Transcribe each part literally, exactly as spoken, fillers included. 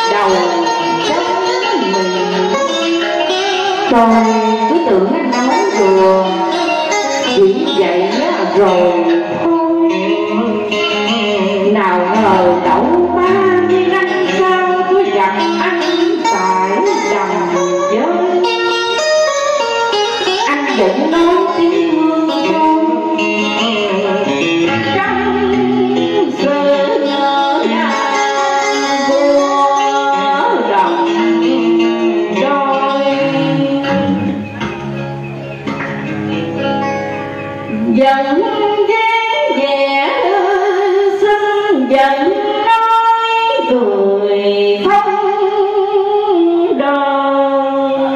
đầu chấm mình. Tôi cứ tưởng anh nói đùa, chỉ vậy rồi thôi. Nào ngờ đậu ba mươi năm sau tôi gặp anh tại đầm giới. Anh vẫn nói tiếng thương tôi trong giờ nhớ nhà vua đồng đôi. Vẫn dáng vẻ xinh vẫn nói cười không đời.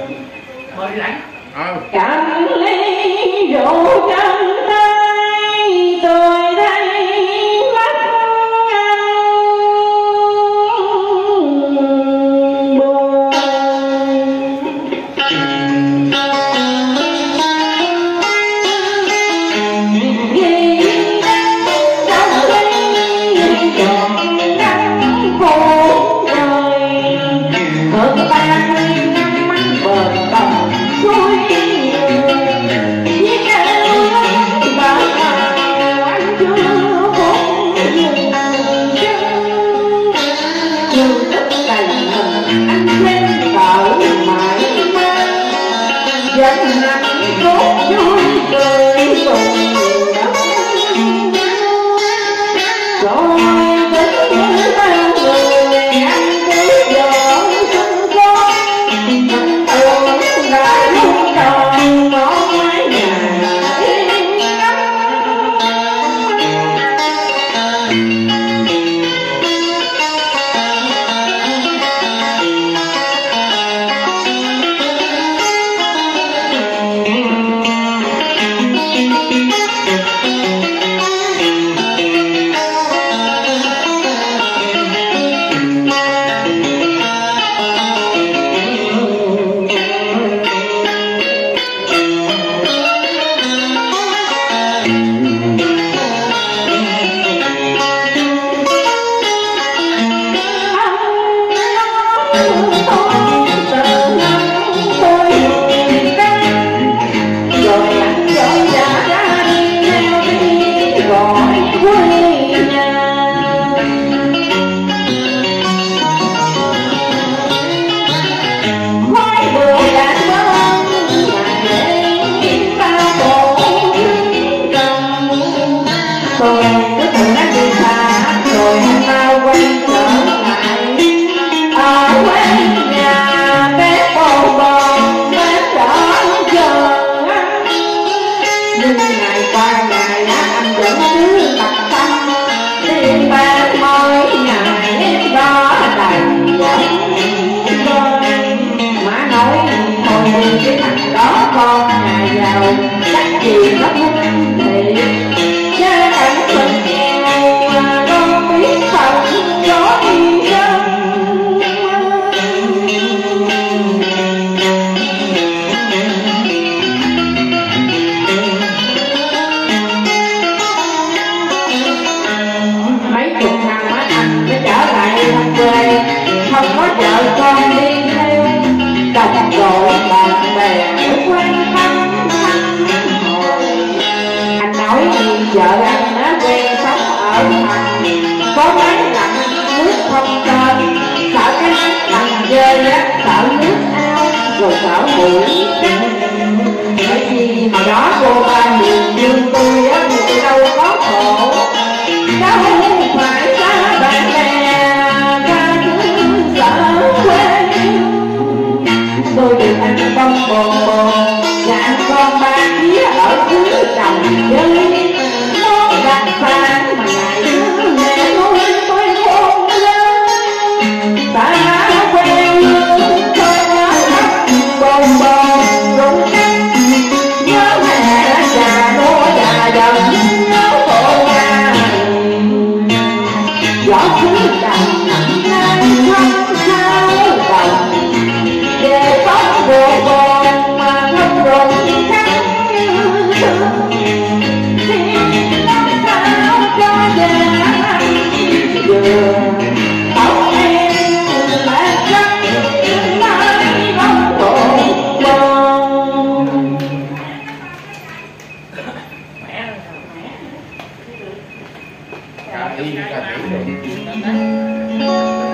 Cầm ly rượu trong tay tôi thấy mắt buồn. Vì trong ly trọn năm cuộc đời hơn ba mươi năm mắt bờ bồng xuôi. Dân nắng cốt vui cười cùng rồi tính bao người ăn cứ gió xuân con tưởng đã lúc đầu có mái nhà yên cái thằng đó con nhà giàu chắc gì nó cũng thì chứ cảnh mình nghèo mà con biết không có đi đâu. Mấy chục năm á anh mới trở lại thăm quê, không có vợ con đi theo, đồng đội bạn bè quen thăm thăm hồi. Anh nói vợ anh đã quen sống ở thành, có máy lạnh nước không tên, sợ cái nắng bằng dơi á, sợ nước ao rồi sợ bụi trắng. Bởi vì hồi đó cô ba miền dương tôi á, tôi đâu có khổ, đâu phải xa bạn bè ra cứ sợ quên. Tôi được ăn bông bồn bồn và ăn con ba khía ở dưới trồng chơi, món đặc sản mà ngày xưa mẹ nuôi tôi khôn lớn. Ta quen thôi nhớ thấp bồn bồn rụng canh, nhớ mẹ già nua già dần, nhớ cô ba gió cứ đầm nặng nay không sao đồng về tóc bồn bồn mà ca đi ca nhảy rồi